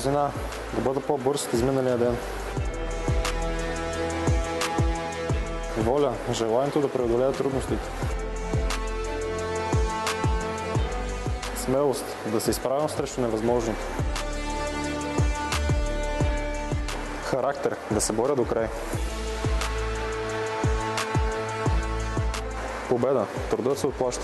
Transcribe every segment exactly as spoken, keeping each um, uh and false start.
бързина, да бъда по-бърз от изминалия ден. Воля, желанието да преодолея трудностите. Смелост, да се изправям срещу невъзможното. Характер, да се боря до край. Победа, трудът се отплаща.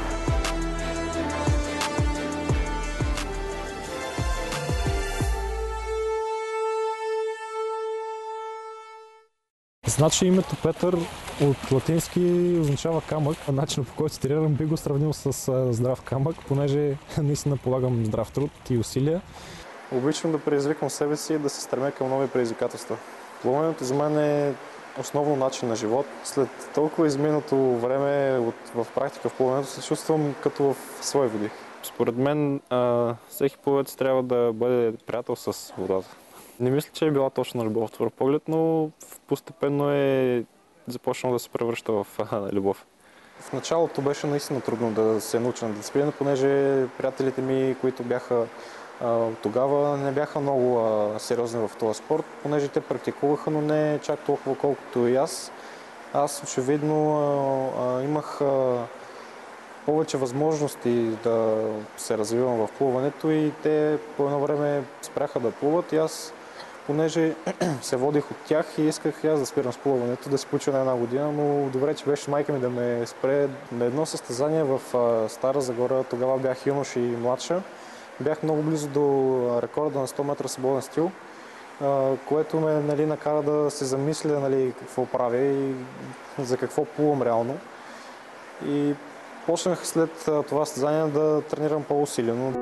Значи името Петър от латински означава камък. Начинът, по който тренирам, би го сравнил с здрав камък, понеже наистина полагам здрав труд и усилия. Обичам да предизвикам себе си и да се стремя към нови предизвикателства. Плуването за мен е основно начин на живот. След толкова изминато време от, в практика в плуването се чувствам като в свои води. Според мен а, всеки пловец трябва да бъде приятел с водата. Не мисля, че е била точно любов в първ поглед, но постепенно е започнало да се превръща в любов. В началото беше наистина трудно да се науча на дисциплина, понеже приятелите ми, които бяха а, тогава, не бяха много а, сериозни в този спорт, понеже те практикуваха, но не чак толкова колкото и аз. Аз очевидно а, а, имах а, повече възможности да се развивам в плуването и те по едно време спряха да плуват и аз, понеже се водих от тях и исках и аз да спирам с плуването, да се получа на една година, но добре, че беше майка ми да ме спре. На едно състезание в Стара Загора, тогава бях юнош и младша, бях много близо до рекорда на сто метра свободен стил, което ме, нали, накара да се замисля, нали, какво правя и за какво плувам реално. И почнах след това състезание да тренирам по-усилено.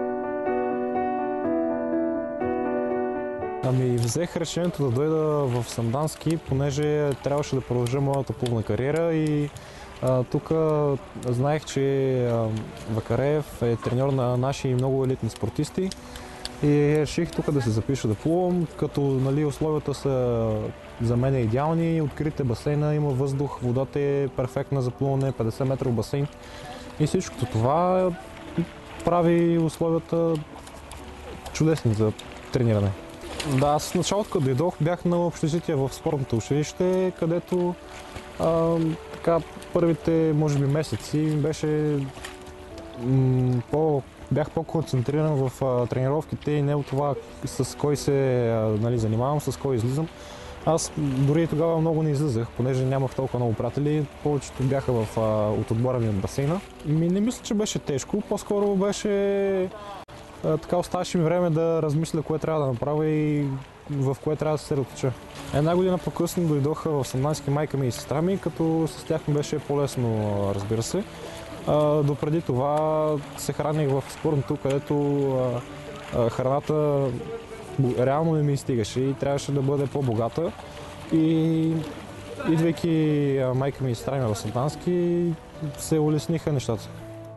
Ами взех решението да дойда в Сандански, понеже трябваше да продължа моята плувна кариера и а, тук знаех, че а, Вакареев е треньор на наши много елитни спортисти и реших тук да се запиша да плувам, като, нали, условията са за мен идеални, открите басейна, има въздух, водата е перфектна за плуване, петдесет метров басейн и всичкото това прави условията чудесни за трениране. Да, аз в началото, като дойдох, бях на общежитие в спортното училище, където а, така, първите, може би, месеци беше по, бях по-концентриран в а, тренировките и не от това с кой се, а, нали, занимавам, с кой излизам. Аз дори и тогава много не излизах, понеже нямах толкова много приятели, повечето бяха в, а, от отбора ми от басейна. Ми не мисля, че беше тежко, по-скоро беше така, оставаше ми време да размисля кое трябва да направя и в кое трябва да се съсредоточа. Една година по-късно дойдоха в Сандански майка ми и сестра ми, като с тях ми беше по-лесно, разбира се. Допреди това се храних в спортното, където храната реално не ми стигаше и трябваше да бъде по-богата. И идвайки майка ми и сестра ми в Сандански, се улесниха нещата.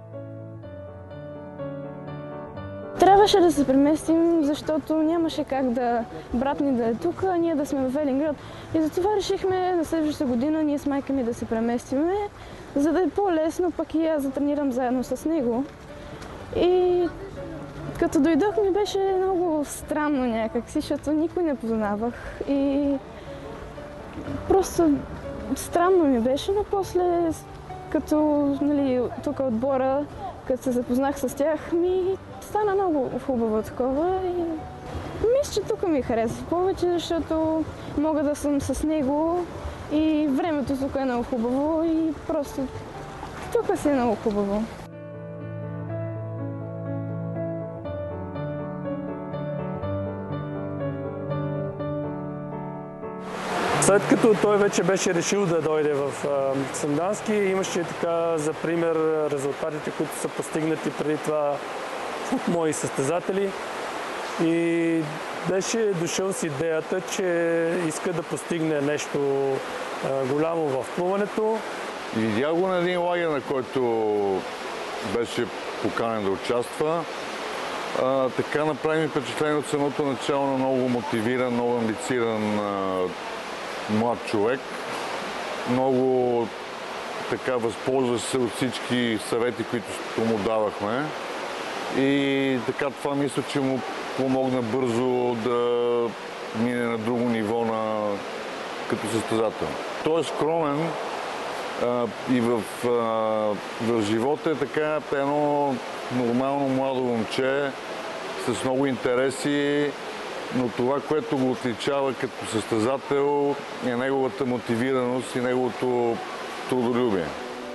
Трябваше да се преместим, защото нямаше как да брат ни да е тук, а ние да сме в Велинград. И затова решихме на следващата година ние с майка ми да се преместиме, за да е по-лесно, пък и аз да тренирам заедно с него. И като дойдох ми беше много странно някакси, защото никой не познавах. И просто странно ми беше, но после като, нали, тук отбора, като се запознах с тях, ми стана много хубаво такова и мисля, че тук ми харесва повече, защото мога да съм с него и времето тук е много хубаво и просто тук си е много хубаво. След като той вече беше решил да дойде в Сандански, имаше така за пример резултатите, които са постигнати преди това от мои състезатели и беше дошъл с идеята, че иска да постигне нещо голямо в плуването. Видях го на един лагер, на който беше поканен да участва. А, така направи ми впечатление от самото начало на много мотивиран, много амбициран а, млад човек. Много така възползваше се от всички съвети, които му давахме. И така това мисля, че му помогна бързо да мине на друго ниво на, като състезател. Той е скромен а, и в, а, в живота е така едно нормално младо момче с много интереси, но това, което го отличава като състезател, е неговата мотивираност и неговото трудолюбие.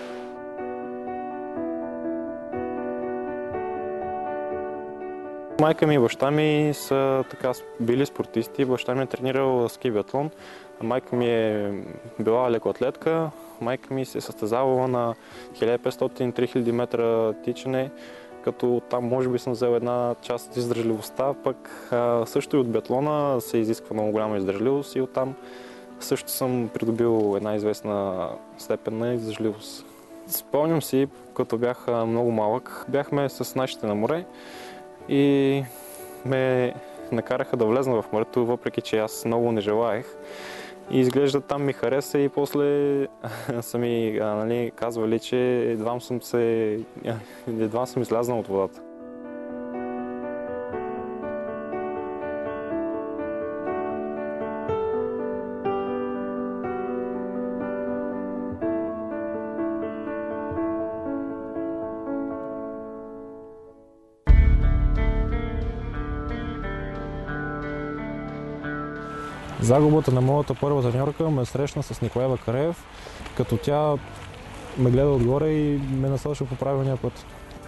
Майка ми и баща ми са така били спортисти. Баща ми е тренирал ски биатлон. Майка ми е била лекоатлетка. Майка ми се е състезавала на хиляда и петстотин до три хиляди метра тичане, като там може би съм взел една част от издържливостта, пък а, също и от биатлона се изисква много голяма издържливост и оттам също съм придобил една известна степен на издържливост. Спомням си, като бях много малък, бяхме с нашите на море и ме накараха да влезна в морето, въпреки че аз много не желаех. И изглежда там ми хареса и после са ми нали, казвали, че едва съм, се, едва съм излязнал от водата. Загубата на моята първа треньорка ме срещна с Николай Вакареев, като тя ме гледа отгоре и ме насочва по правилния път.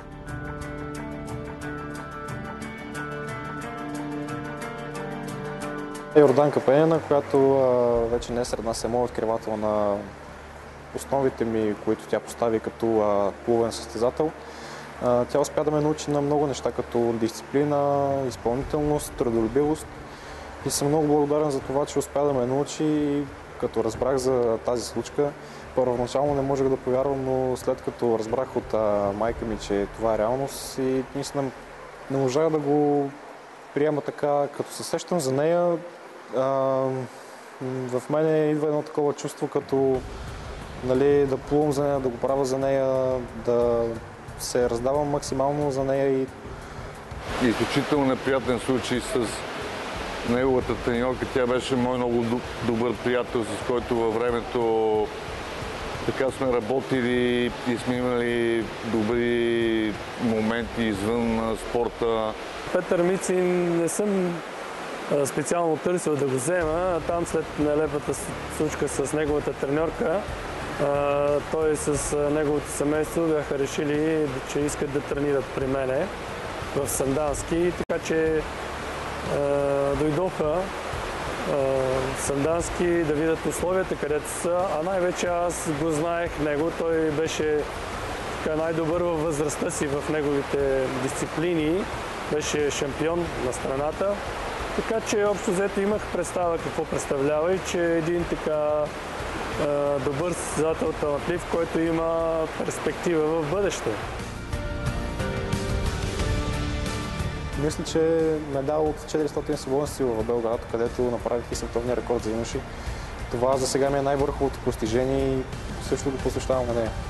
Йорданка Пенина, която а, вече не е сред нас, е моят откривател на основите ми, които тя постави като а, плувен състезател. А, тя успя да ме научи на много неща, като дисциплина, изпълнителност, трудолюбивост. И съм много благодарен за това, че успя да ме научи и като разбрах за тази случка. Първоначално не можех да повярвам, но след като разбрах от а, майка ми, че това е реалност и наистина не можах да го приема така, като се сещам за нея. А, в мене идва едно такова чувство, като нали, да плувам за нея, да го правя за нея, да се раздавам максимално за нея. И... Изключително неприятен случай с неговата треньорка. Тя беше мой много добър приятел, с който във времето така сме работили и сме имали добри моменти извън спорта. Петър Мицин не съм специално търсил да го взема. Там след нелепата случка с неговата треньорка, той с неговото семейство бяха решили, че искат да тренират при мене в Сандански, така че дойдоха в Сандански да видят условията, където са, а най-вече аз го знаех него. Той беше най-добър във възрастта си в неговите дисциплини, беше шампион на страната, така че общо взето имах представа какво представлява и че един така добър състезател, талантлив, който има перспектива в бъдеще. Мисля, че медал от четиристотин свободен стил в Белград, където направих и световния рекорд за юноши. Това за сега ми е най-върховото постижение и също го посвещавам на нея.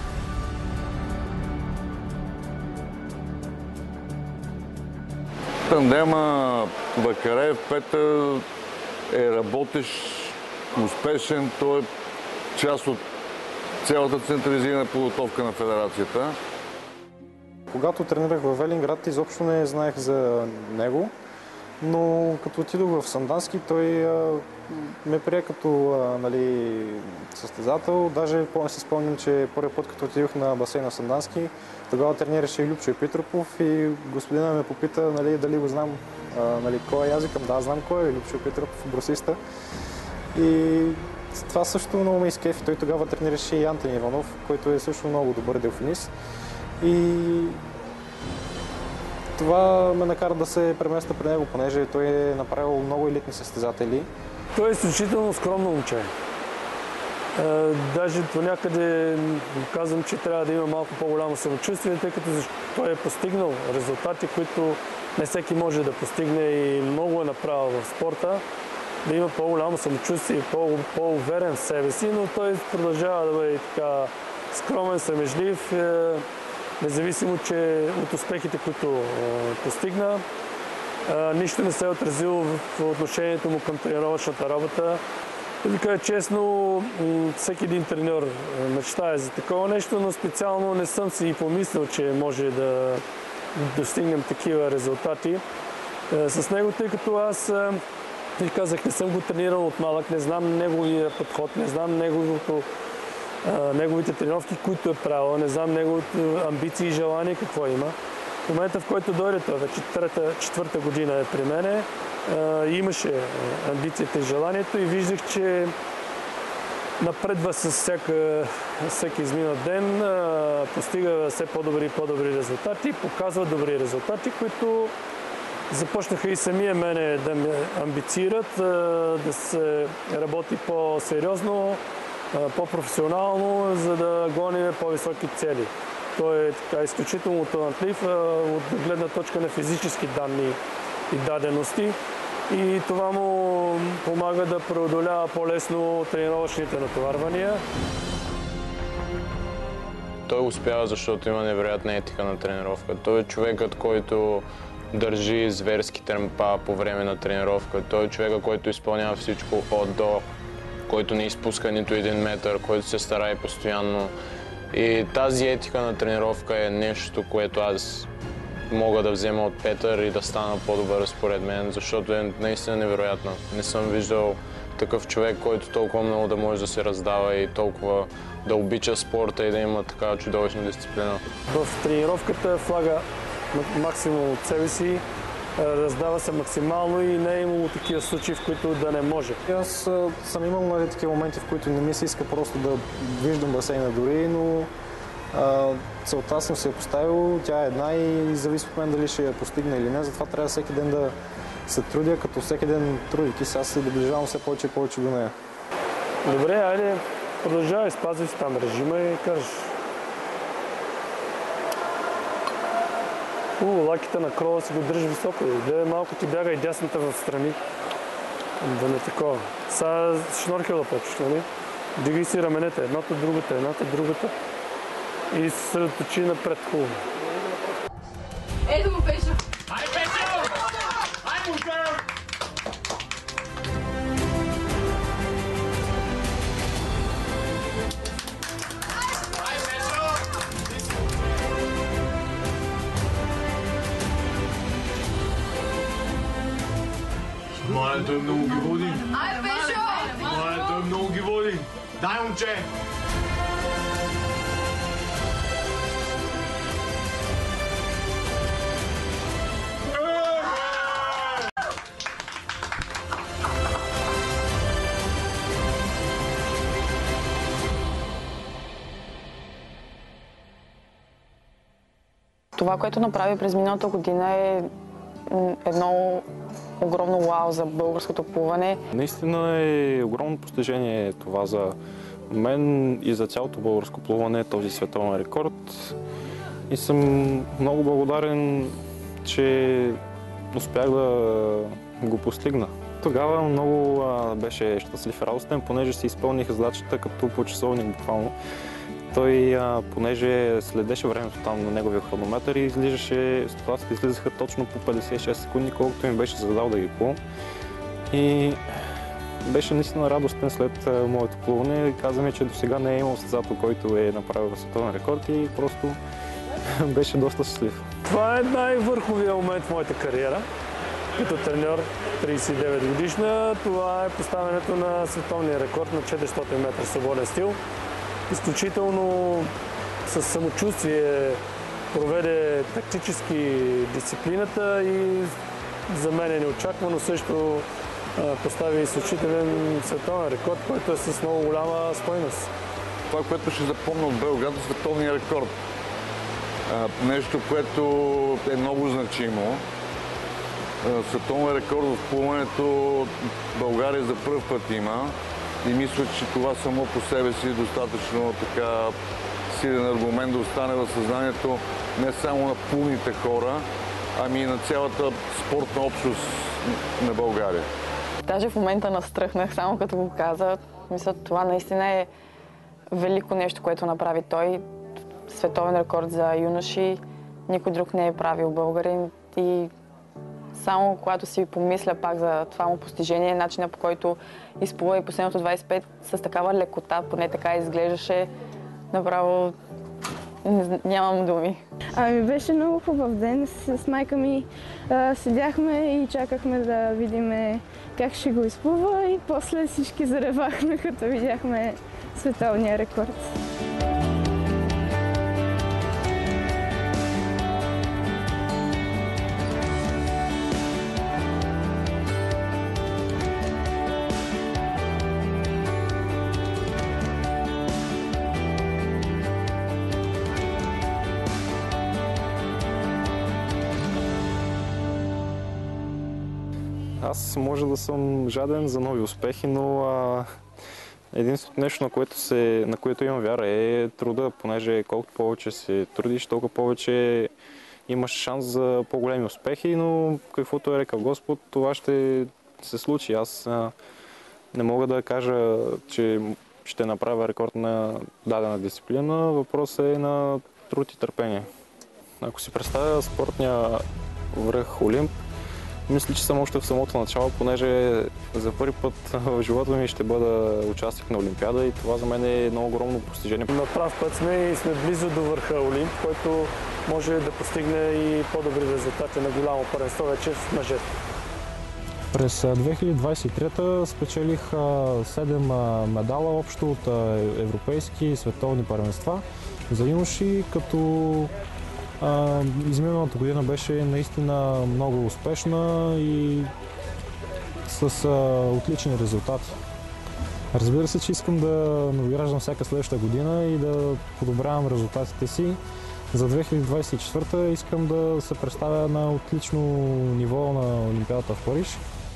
Тандема Вакареев-Петър е работещ, успешен. Той е част от цялата централизирана подготовка на федерацията. Когато тренирах в Велинград, изобщо не знаех за него, но като отидох в Сандански, той а, ме прие като а, нали, състезател. Даже не си спомням, че първият път, като отидох на басейна в Сандански, тогава тренираше Любчо Епитропов и господина ме попита нали, дали го знам, а, нали, кой е. Аз викам, да, знам кой е Любчо Епитропов, брусиста. И това също много ме изкефи. Той тогава тренираше и Антон Иванов, който е също много добър делфинист. И това ме накара да се преместя при него, понеже той е направил много елитни състезатели. Той е изключително скромно момче. Е, даже до някъде казвам, че трябва да има малко по-голямо самочувствие, тъй като той е постигнал резултати, които не всеки може да постигне и много е направил в спорта. Да има по-голямо самочувствие, по-уверен в себе си, но той продължава да бъде така скромен, срамежлив, независимо че от успехите, които постигна. нищо не се е отразило в отношението му към тренировъчната работа. Да ви кажа честно, всеки един треньор мечтае за такова нещо, но специално не съм си и помислил, че може да достигнем такива резултати с него, тъй като аз, ви казах, не съм го тренирал от малък, не знам неговия подход, не знам неговото, неговите тренировки, които е правил, не знам неговите амбиции и желания, какво има. В момента, в който дойде той, вече трета, четвърта година е при мене, имаше амбицията и желанието и виждах, че напредва с всяка, всеки изминат ден, постига все по-добри и по-добри резултати, показва добри резултати, които започнаха и самия мене да ме амбицират, да се работи по-сериозно, по-професионално, за да гоним по-високи цели. Той е така изключително талантлив от гледна точка на физически данни и дадености. И това му помага да преодолява по-лесно тренировъчните натоварвания. Той успява, защото има невероятна етика на тренировка. Той е човекът, който държи зверски темпа по време на тренировка. Той е човекът, който изпълнява всичко от до, който не изпуска нито един метър, който се старае постоянно. И тази етика на тренировка е нещо, което аз мога да взема от Петър и да стана по-добър според мен, защото е наистина невероятно. Не съм виждал такъв човек, който толкова много да може да се раздава и толкова да обича спорта и да има такава чудовищна дисциплина. В тренировката влага максимум от себе си, раздава се максимално и не е имало такива случаи, в които да не може. Аз съм имал нали, такива моменти, в които не ми се иска просто да виждам басейна дори, но а, целта съм си я поставил, тя е една и зависи от мен дали ще я постигна или не, затова трябва всеки ден да се трудя, като всеки ден трудики се, аз се доближавам все повече и повече до нея. Добре, айде, продължавай, спазвай си там режима и кажеш. У, лаките на крова си го държи високо. Гледай, малко ти бяга и дясната в страни. Да не такова. Сега шнорхела почваш, нали? Дигай си раменете, едната, другата, едната, другата. И се съсредоточи напред хубаво. Ето го, Пешо! Ай, Пешо! Ай, мужа! Моля, той много ги води. Ай, Пешо! Моля, той много ги води. Дай, момче! Това, което направи през миналата година е едно огромно вау за българското плуване. Наистина е огромно постижение това за мен и за цялото българско плуване, този световен рекорд. И съм много благодарен, че успях да го постигна. Тогава много а, беше щастлив и радостен, понеже си изпълних задачата като по часовник буквално. Той, а, понеже следеше времето там на неговия хронометър и излизаше, ситуациите излизаха точно по петдесет и шест секунди, колкото ми беше задал да ги плувам. И беше наистина радостен след а, моето плуване. Каза ми, че до сега не е имал състезател, който е направил световен рекорд и просто беше доста щастлив. Това е най-върховия момент в моята кариера. Като треньор, тридесет и девет годишна, това е поставянето на световния рекорд на четиристотин метра свободен стил. Изключително със самочувствие проведе тактически дисциплината и за мен е неочаквано също постави изключителен световен рекорд, който е с много голяма стойност. Това, което ще запомня от Белград, е световния рекорд. Нещо, което е много значимо. Световен рекорд в плуването България за пръв път има. И мисля, че това само по себе си е достатъчно така силен аргумент да остане в съзнанието не само на плувните хора, ами и на цялата спортна общност на България. Даже в момента настръхнах, само като го каза. Мисля, това наистина е велико нещо, което направи той. Световен рекорд за юноши. Никой друг не е правил българин и само когато си помисля пак за това му постижение, начина по който изплува и последното двадесет и пет с такава лекота, поне така изглеждаше, направо нямам думи. Ами беше много хубав ден. С, с майка ми а, седяхме и чакахме да видим как ще го изплува и после всички заревахме, като видяхме световния рекорд. Аз може да съм жаден за нови успехи, но а, единственото нещо, на което, се, на което имам вяра е труда, понеже колкото повече се трудиш, толкова повече имаш шанс за по-големи успехи, но каквото е рекал Господ, това ще се случи. Аз а, не мога да кажа, че ще направя рекорд на дадена дисциплина. Въпросът е на труд и търпение. Ако си представя спортния връх Олимп, мисля, че съм още в самото начало, понеже за първи път в живота ми ще бъда участник на Олимпиада и това за мен е едно огромно постижение. На прав път сме и сме близо до върха Олимп, който може да постигне и по-добри резултати на голямо първенство вече в мъжете. През две хиляди двадесет и трета спечелих седем медала общо от европейски и световни първенства за юноши, като изминалата година беше наистина много успешна и с а, отлични резултати. Разбира се, че искам да надграждам всяка следваща година и да подобрявам резултатите си. За две хиляди двадесет и четвърта искам да се представя на отлично ниво на Олимпиадата в Париж.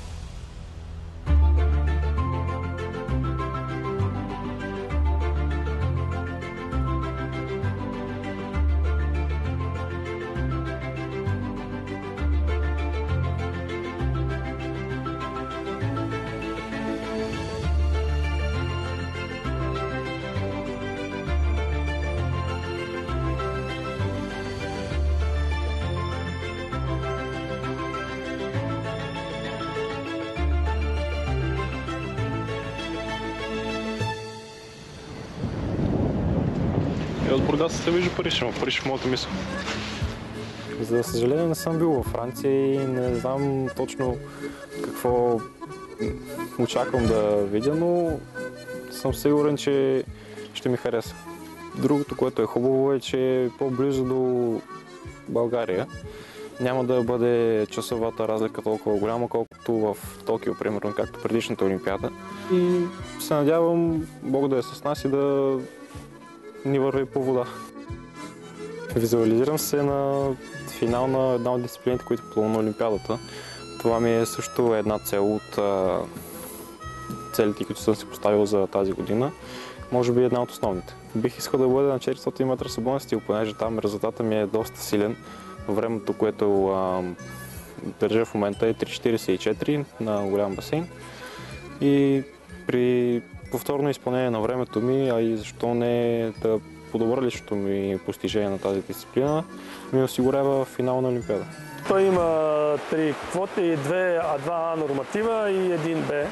И от Бургас се вижда Париж, но Париж в моята мисъл. За съжаление не съм бил във Франция и не знам точно какво очаквам да видя, но съм сигурен, че ще ми хареса. Другото, което е хубаво, е, че е по-близо до България. Няма да бъде часовата разлика толкова голяма, колкото в Токио, примерно, както предишната Олимпиада. И се надявам Бог да е с нас и да ни върви по вода. Визуализирам се на финал на една от дисциплините, които плувам на Олимпиадата. Това ми е също една цел от а, целите, които съм си поставил за тази година. Може би една от основните. Бих искал да бъда на четиристотин метра свободен стил, понеже там резултата ми е доста силен. Времето, което а, държа в момента е три четиридесет и четири на голям басейн. И при повторно изпълнение на времето ми, а и защо не да подобра личното ми постижение на тази дисциплина, ми осигурява финал на Олимпиада. Той има три квоти, две А два А норматива и един Б.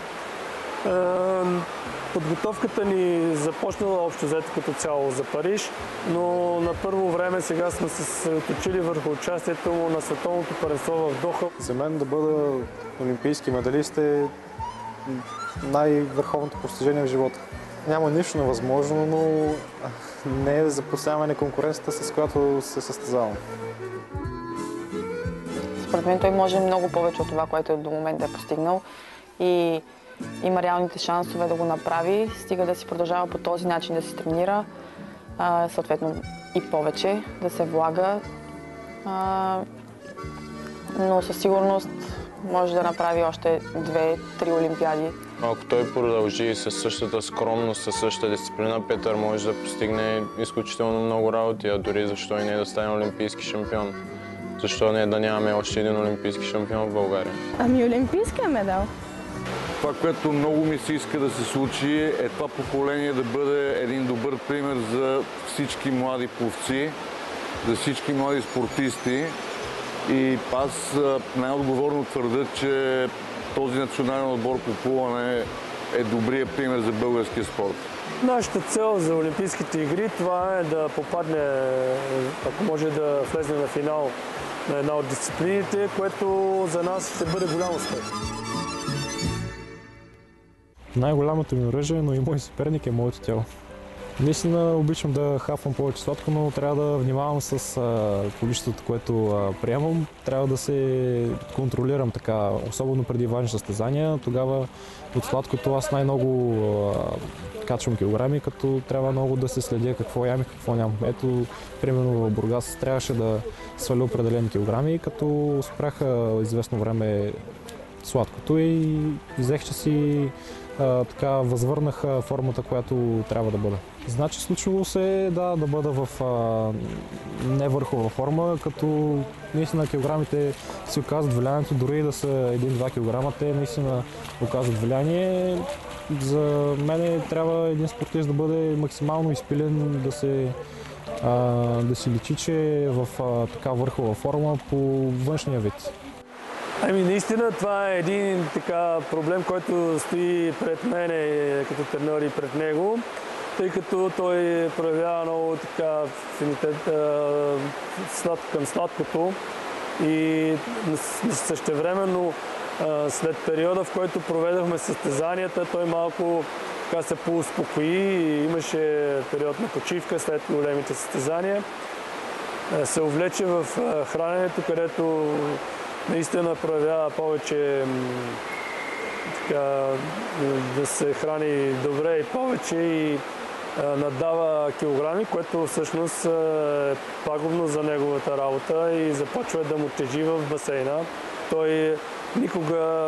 Подготовката ни започнала общо взето като цяло за Париж, но на първо време сега сме се съсредоточили върху участието му на световното първенство в Доха. За мен да бъда олимпийски медалист е най-върховното постижение в живота. Няма нищо невъзможно, но не е за посяване конкуренцията, с която се състезавам. Според мен той може много повече от това, което до момента е постигнал и има реалните шансове да го направи, стига да си продължава по този начин да се тренира, а, съответно и повече да се влага, а, но със сигурност може да направи още две-три олимпиади. Ако той продължи със същата скромност, със същата дисциплина, Петър може да постигне изключително много работи, а дори защо и не да стане олимпийски шампион. Защо не да нямаме още един олимпийски шампион в България? Ами олимпийския медал. Това, което много ми се иска да се случи, е това поколение да бъде един добър пример за всички млади пловци, за всички млади спортисти И аз най-отговорно твърдя, че този национален отбор по плуване е добрият пример за българския спорт. Нашата цел за Олимпийските игри това е да попадне, ако може да влезе на финал на една от дисциплините, което за нас ще бъде голям успех. Най-голямото ми оръжие, но и мой съперник е моето тяло. Наистина обичам да хапвам повече сладко, но трябва да внимавам с а, количеството, което а, приемам. Трябва да се контролирам така, особено преди важни състезания. Тогава от сладкото аз най-много а, качвам килограми, като трябва много да се следя какво ям и какво нямам. Ето, примерно в Бургас трябваше да сваля определени килограми, като спряха известно време сладкото и взех, че си а, така възвърнах формата, която трябва да бъда. Значи случило се да, да бъда в а, невърхова форма, като наистина килограмите си оказват влиянието, дори и да са един-два килограма, те наистина оказват влияние. За мен трябва един спортист да бъде максимално изпилен, да се а, да си личи, че е в а, така върхова форма по външния вид. Ами наистина това е един така проблем, който стои пред мен като треньор и пред него, тъй като той проявява много така афинитет слад, към сладкото и същевременно след периода, в който проведохме състезанията, той малко така се поуспокои и имаше период на почивка след големите състезания. Се увлече в храненето, където наистина проявява повече така, да се храни добре и повече и а, надава килограми, което всъщност е пагубно за неговата работа и започва да му тежи в басейна. Той никога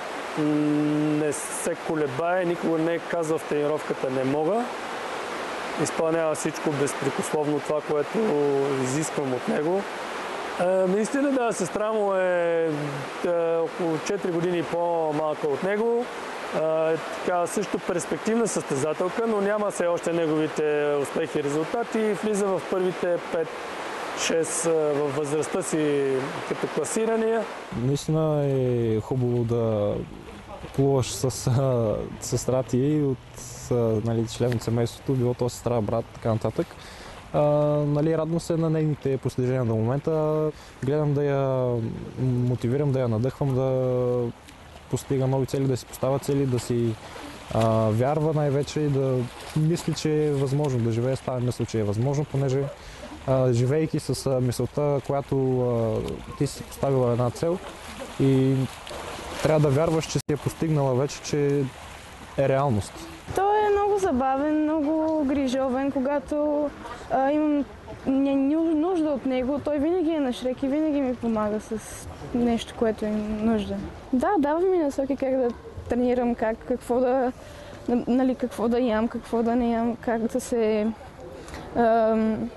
не се колебае, никога не е казал в тренировката не мога. Изпълнява всичко безпрекословно това, което изисквам от него. Наистина да, сестра му е, е около четири години по-малка от него. Е, така, също перспективна състезателка, но няма все още неговите успехи и резултати. Влиза в първите пет-шест във възрастта си като класирания. Наистина е хубаво да плуваш с а, сестра ти от а, нали, член от семейството, било то сестра, брат, така нататък. А, нали, радвам се на нейните постижения до момента. Гледам да я мотивирам, да я надъхвам, да постига нови цели, да си поставя цели, да си а, вярва най-вече и да мисли, че е възможно да живее с тази мисъл, че е възможно, понеже а, живейки с а, мисълта, която а, ти си поставила една цел и трябва да вярваш, че си е постигнала вече, че е реалност. Той е много забавен, много грижовен, когато а, имам нужда от него. Той винаги е на шрек и винаги ми помага с нещо, което имам нужда. Да, дава ми насоки как да тренирам, как, какво да, нали, какво да ям, какво да не ям, как да се... А,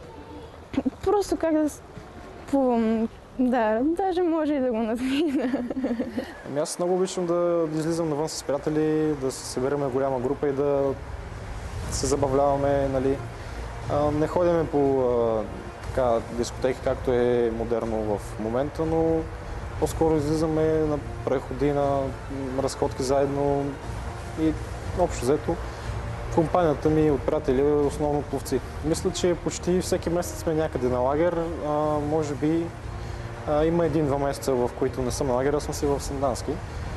просто как да плувам. Да, даже може и да го надмина. Ами аз много обичам да излизам навън с приятели, да се събираме голяма група и да се забавляваме, нали. А, не ходиме по а, така, дискотеки, както е модерно в момента, но по-скоро излизаме на преходи, на разходки заедно и общо взето компанията ми от приятели е основно пловци. Мисля, че почти всеки месец сме някъде на лагер, а, може би а, има един-два месеца, в които не съм на лагер, а съм си в Сандански.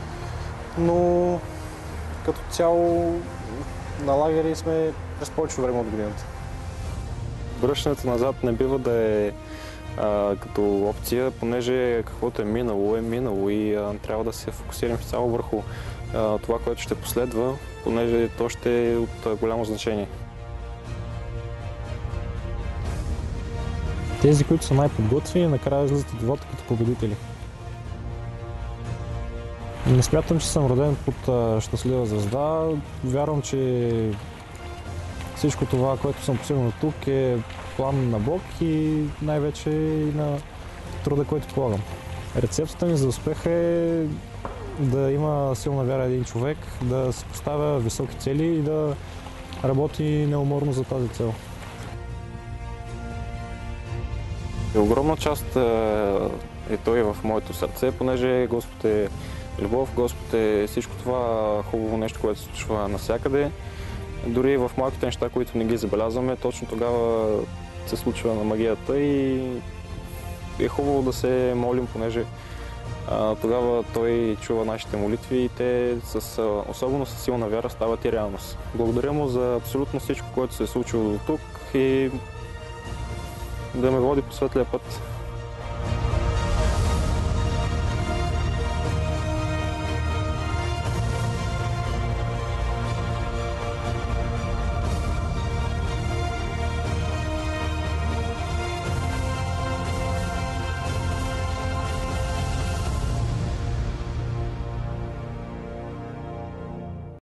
Но като цяло на лагери сме през повече време от годината. Връщането назад не бива да е а, като опция, понеже каквото е минало, е минало и а, трябва да се фокусираме цяло върху а, това, което ще последва, понеже то ще е от а, голямо значение. Тези, които са най-подготвени, накрая излизат от водата като победители. Не смятам, че съм роден под а, щастлива звезда. Вярвам, че всичко това, което съм постигнал тук, е план на Бог и най-вече и на труда, който полагам. Рецептата ми за успех е да има силна вяра един човек, да се поставя високи цели и да работи неуморно за тази цел. Огромна част е Той в моето сърце, понеже Господ е любов, Господ е всичко това хубаво нещо, което се случва навсякъде. Дори в малките неща, които не ги забелязваме, точно тогава се случва на магията и е хубаво да се молим, понеже а, тогава Той чува нашите молитви и те с, особено с силна вяра стават и реалност. Благодаря Му за абсолютно всичко, което се е случило до тук и да ме води по светлия път.